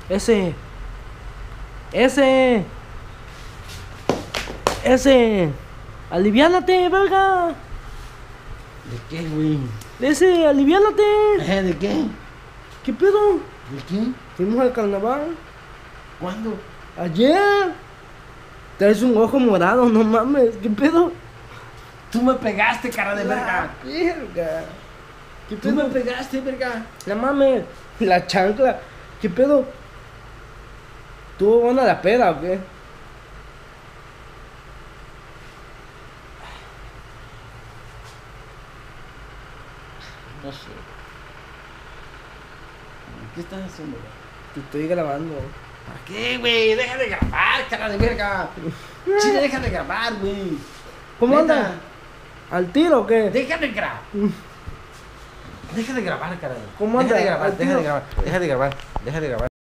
Ese. Ese. Ese. Aliviánate, verga. ¿De qué, güey? Ese, aliviánate. ¿De qué? ¿Qué pedo? ¿De qué? Fuimos al carnaval. ¿Cuándo? Ayer. Traes un ojo morado, no mames. ¿Qué pedo? Tú me pegaste, cara de verga. Verga. ¿Qué Tú me pedo? pegaste, verga. No mames. La chancla. ¿Qué pedo? ¿Tuvo buena la peda o qué? No sé. ¿Qué estás haciendo, güey? Te estoy grabando. ¿Para qué, güey? Deja de grabar, cara de verga. Chile, deja de grabar, güey. ¿Cómo Neta. anda? ¿Al tiro o qué? Deja de grabar. Deja de grabar, cara. ¿Cómo anda? Deja de grabar, ¿Al deja de tiro? grabar, deja de grabar, deja de grabar.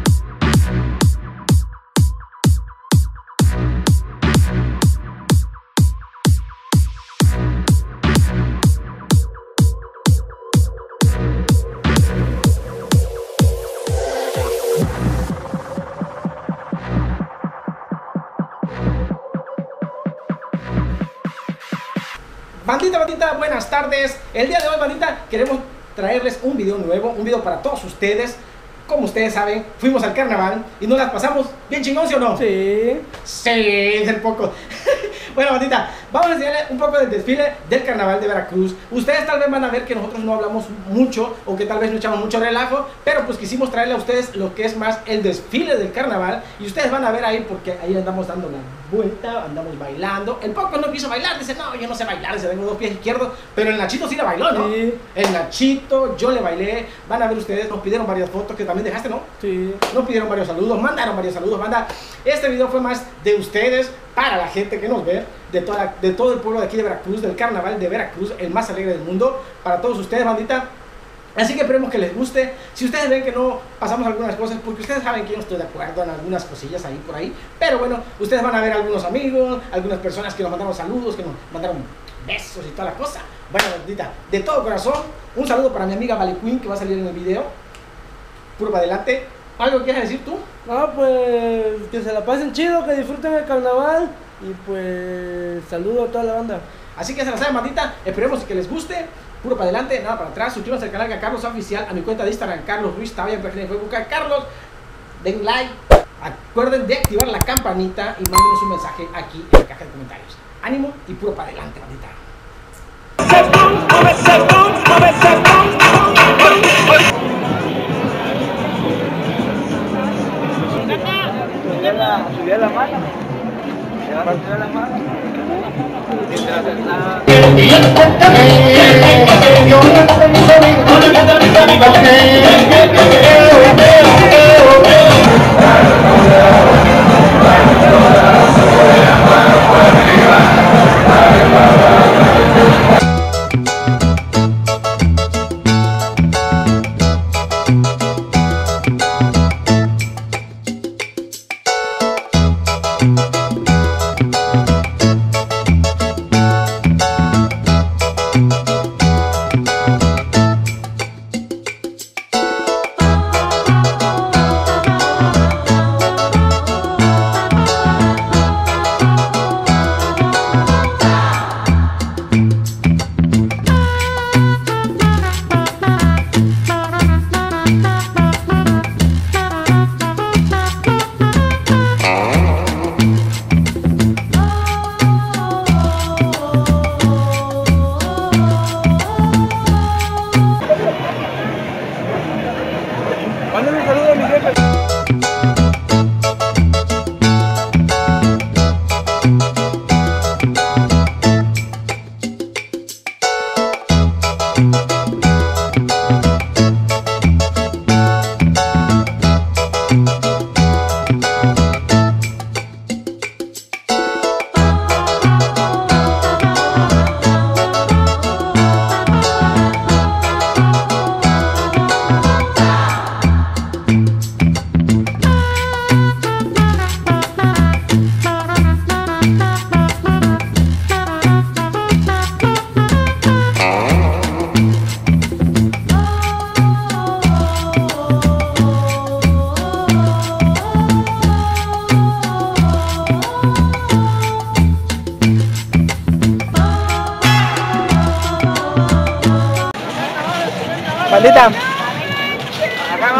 Bandita, buenas tardes. El día de hoy, bandita, queremos traerles un video nuevo, un video para todos ustedes. Como ustedes saben, fuimos al carnaval y nos las pasamos bien chingón, ¿sí o no? Sí. Sí, es el poco. Bueno, bandita, vamos a enseñarles un poco del desfile del carnaval de Veracruz. Ustedes tal vez van a ver que nosotros no hablamos mucho o que tal vez no echamos mucho relajo, pero pues quisimos traerle a ustedes lo que es más el desfile del carnaval. Y ustedes van a ver ahí porque ahí andamos dando la vuelta, andamos bailando. El poco no quiso bailar, dice, no, yo no sé bailar, dice, tengo 2 pies izquierdos, pero el Nachito sí la bailó, ¿no? Sí. El Nachito, yo le bailé. Van a ver ustedes, nos pidieron varias fotos que también dejaste, ¿no? Sí. Nos pidieron varios saludos, mandaron varios saludos, banda. Este video fue más de ustedes, para la gente que nos ve, de todo el pueblo de aquí de Veracruz, del carnaval de Veracruz, el más alegre del mundo, para todos ustedes, bandita. Así que esperemos que les guste. Si ustedes ven que no pasamos algunas cosas, porque ustedes saben que yo no estoy de acuerdo en algunas cosillas ahí por ahí, pero bueno, ustedes van a ver algunos amigos, algunas personas que nos mandaron saludos, que nos mandaron besos y toda la cosa. Bueno, bandita, de todo corazón, un saludo para mi amiga Vale Queen, que va a salir en el video. Puro para adelante. ¿Algo quieres decir tú? No, pues que se la pasen chido, que disfruten el carnaval. Y pues saludo a toda la banda. Así que se la saben, bandita. Esperemos que les guste. Puro para adelante, nada para atrás. Suscríbanse al canal de Carlos Oficial, a mi cuenta de Instagram, Carlos Ruiz Tavia, en página de Facebook, a Carlos. Den like. Acuerden de activar la campanita y mándenos un mensaje aquí en la caja de comentarios. Ánimo y puro para adelante, bandita. Subía la mano. Subía la mano. Mándale un saludo a mi jefe.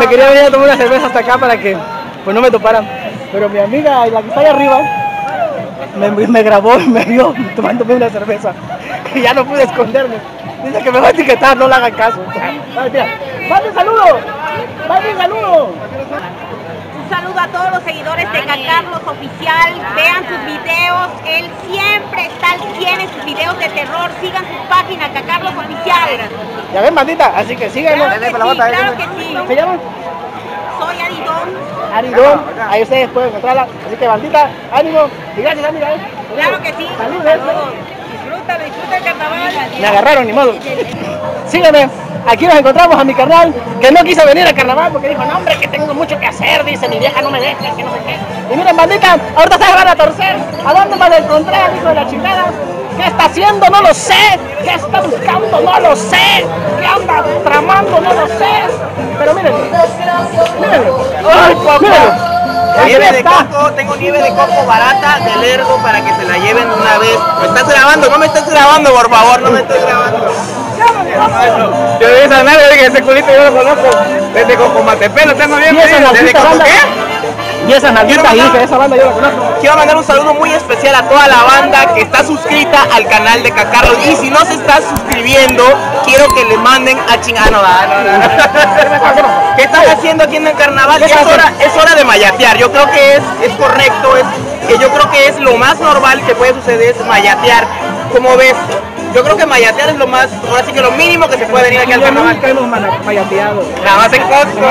me quería venir a tomar una cerveza hasta acá para que pues no me toparan. Pero mi amiga, la que está ahí arriba, me grabó y me vio tomándome una cerveza. Y ya no pude esconderme. Dice que me va a etiquetar, no le hagan caso. ¡Mande saludo! ¡Mande saludo! Un saludo a todos los seguidores de Cacarlos Oficial. Vean sus videos. Él siempre está al 100 en sus videos de terror. Sigan su página, Cacarlos Oficial. Ya ven, bandita, así que síganos. Claro que sí. ¿Se llaman? Soy Aridón. Aridón, ahí ustedes pueden encontrarla. Así que, bandita, ánimo. Y gracias, amiga. Claro que sí. Saludos. Disfruta el carnaval. Me agarraron, ni modo. Síganme. Aquí nos encontramos a mi carnal, que no quiso venir al carnaval porque dijo, no hombre, que tengo mucho que hacer, dice, mi vieja no me deja, que no sé qué. Y miren, bandita, ahorita se van a torcer. ¿A dónde me a encontrar, hijo de la chingada? ¿Qué está haciendo? No lo sé. ¿Qué está buscando? No lo sé. ¿Qué anda tramando? No lo sé. Pero miren, miren. Ay, papá. Nieve de coco, tengo nieve de coco barata de Lerdo para que se la lleven de una vez. ¿Me estás grabando? No me estás grabando, por favor, no me estás grabando. Yo de esa nave, oiga, ese culito yo lo conozco desde Cocomatepec, lo tengo bien medido. ¿Desde Coco qué? Y esa nalguita ahí, que esa banda yo la conozco. Quiero mandar un saludo muy especial a toda la banda que está suscrita al canal de Cacarlos. Y si no se está suscribiendo, quiero que le manden a chingar. No. ¿Qué están haciendo aquí en el carnaval? Es hora de mayatear. Yo creo que es correcto. Yo creo que es lo más normal que puede suceder, es mayatear. Como ves, yo creo que mayatear es lo más, ahora sí que lo mínimo que se puede venir aquí al carnaval. Nunca hemos mayateado. Nada más en Costco.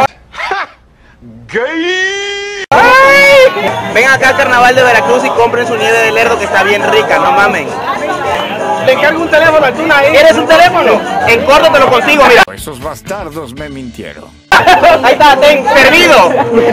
Vengan acá al carnaval de Veracruz y compren su nieve de Lerdo que está bien rica, no mamen. Le encargo un teléfono al Tuna ahí. ¿Quieres un teléfono? En corto te lo consigo, mira. Esos bastardos me mintieron. Ahí está, ten, servido.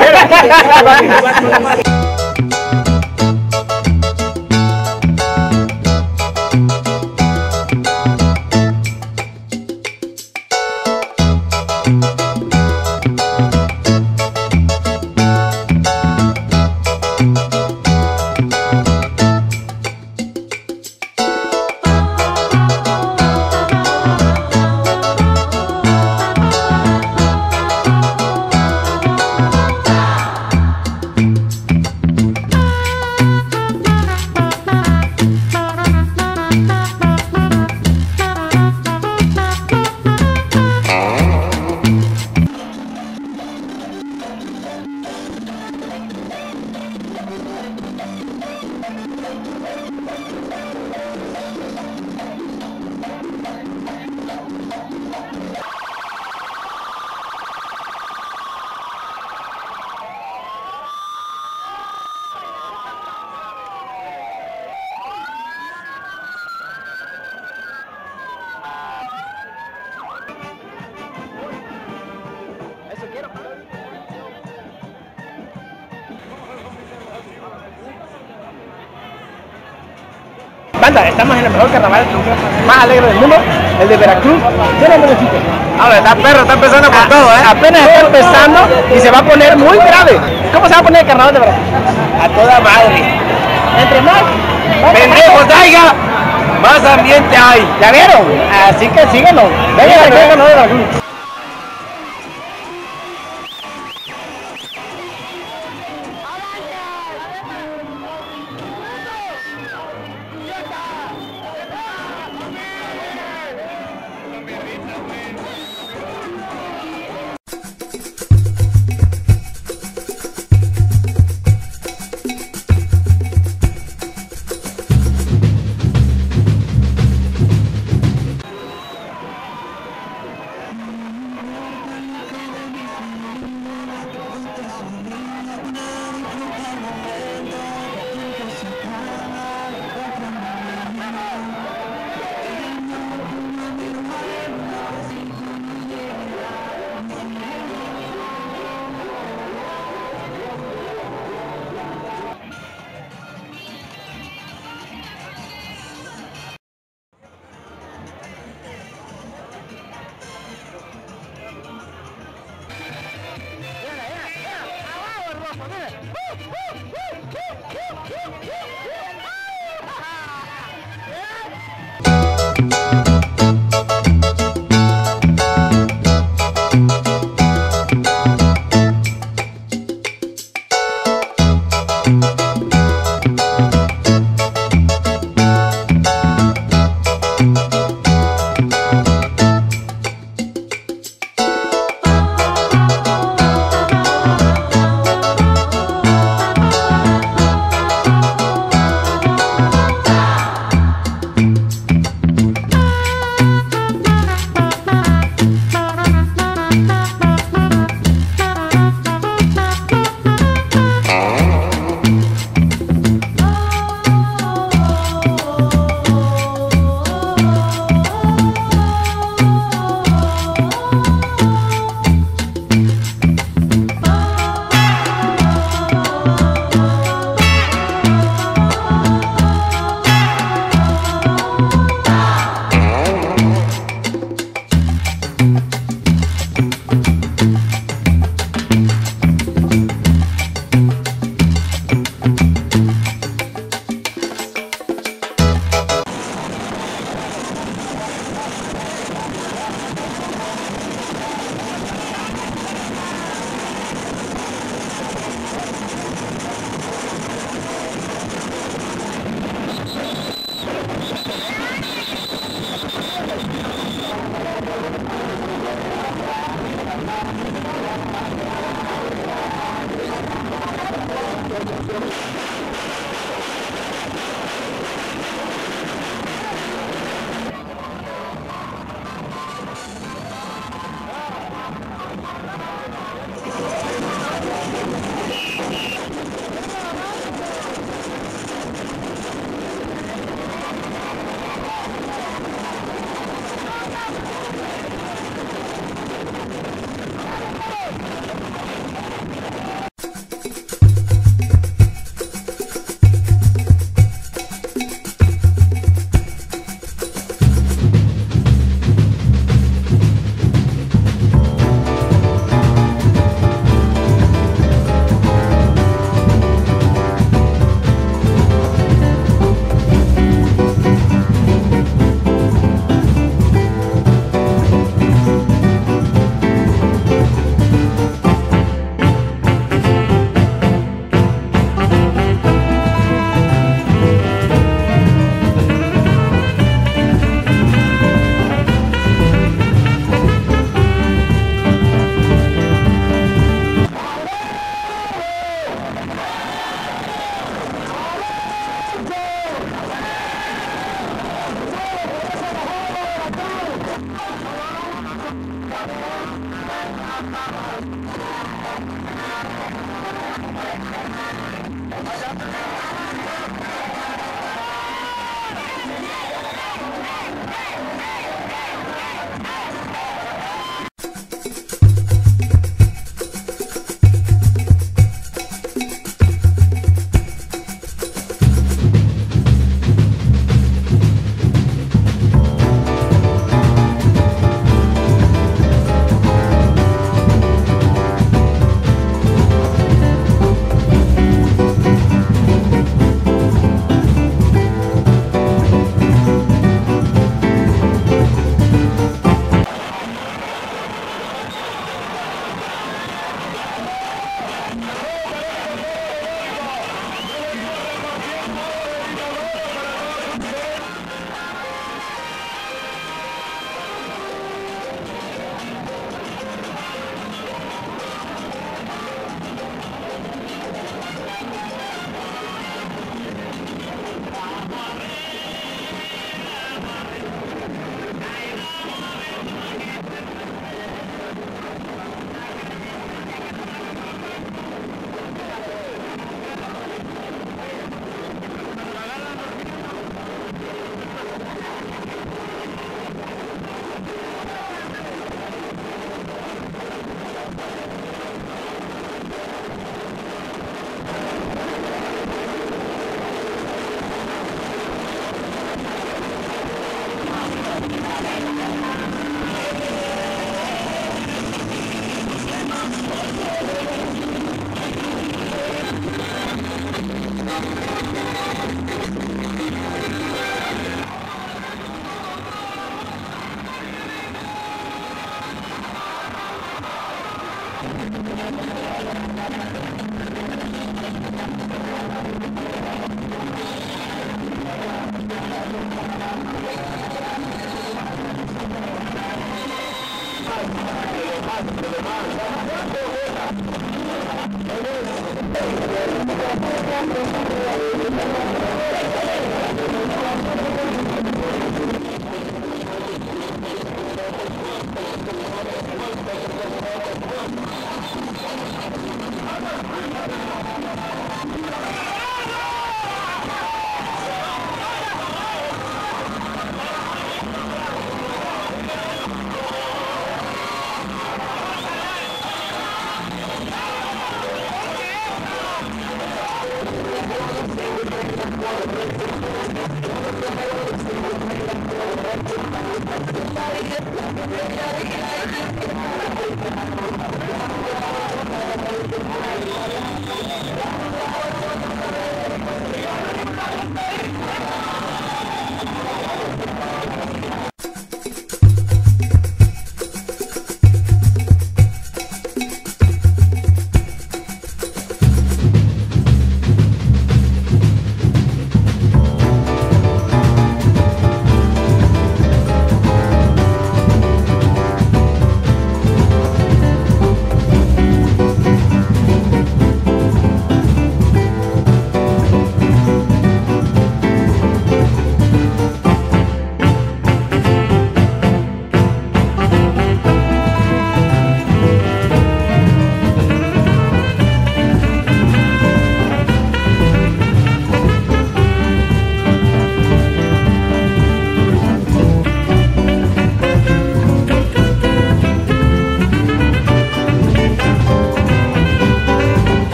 Banda, estamos en el mejor carnaval más alegre del mundo, el de Veracruz. ¿Qué nombre necesito? Ahora, está perro, está empezando con todo, Apenas está empezando y se va a poner muy grave. ¿Cómo se va a poner el carnaval de Veracruz? A toda madre. Entre más Pendejos, haya, más ambiente hay. ¿Ya vieron? Así que síguenos. Vengan aquí al carnaval de Veracruz.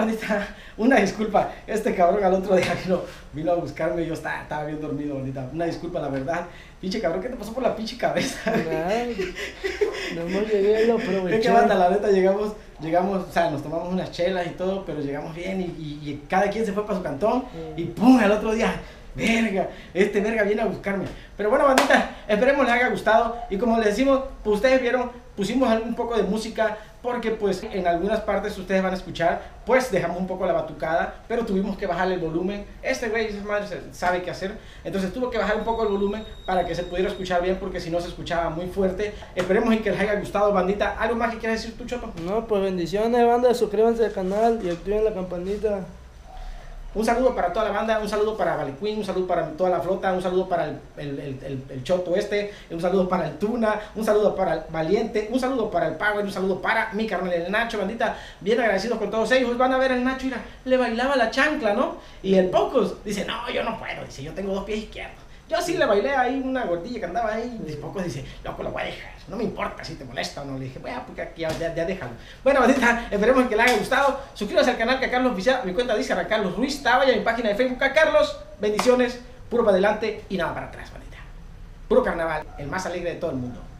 bandita, una disculpa. Este cabrón al otro día vino a buscarme y yo estaba bien dormido, bandita. Una disculpa, la verdad. Pinche cabrón, ¿qué te pasó por la pinche cabeza? No me llegué, lo aproveché. Es que banda, la neta, llegamos, o sea, nos tomamos unas chelas y todo, pero llegamos bien y cada quien se fue para su cantón y pum, al otro día, verga, verga viene a buscarme. Pero bueno, bandita, esperemos les haya gustado y como les decimos, pues ustedes vieron, pusimos un poco de música porque pues en algunas partes ustedes van a escuchar, pues dejamos un poco la batucada, pero tuvimos que bajarle el volumen. Este güey, esa madre sabe qué hacer, entonces tuvo que bajar un poco el volumen para que se pudiera escuchar bien, porque si no se escuchaba muy fuerte. Esperemos que les haya gustado, bandita. ¿Algo más que quieras decir tú, Choto? No, pues bendiciones, banda, suscríbanse al canal y activen la campanita. Un saludo para toda la banda, un saludo para Valiquín, un saludo para toda la flota, un saludo para el Choto un saludo para el Tuna, un saludo para el Valiente, un saludo para el Power, un saludo para mi carnal el Nacho, bandita, bien agradecidos con todos ellos. Van a ver el Nacho, mira, le bailaba la chancla, ¿no? Y el Pocos dice, no, yo no puedo, dice, yo tengo 2 pies izquierdos. Yo sí le bailé ahí una gordilla que andaba ahí, y Pocos dice, loco, lo voy a dejar, no me importa si te molesta o no. Le dije, bueno, porque aquí ya déjalo. Bueno, bandita, esperemos que les haya gustado. Suscríbanse al canal Carlos Oficial, mi cuenta dice Carlos Ruiz, vaya a mi página de Facebook, Carlos. Bendiciones, puro para adelante y nada para atrás, bandita. Puro carnaval, el más alegre de todo el mundo.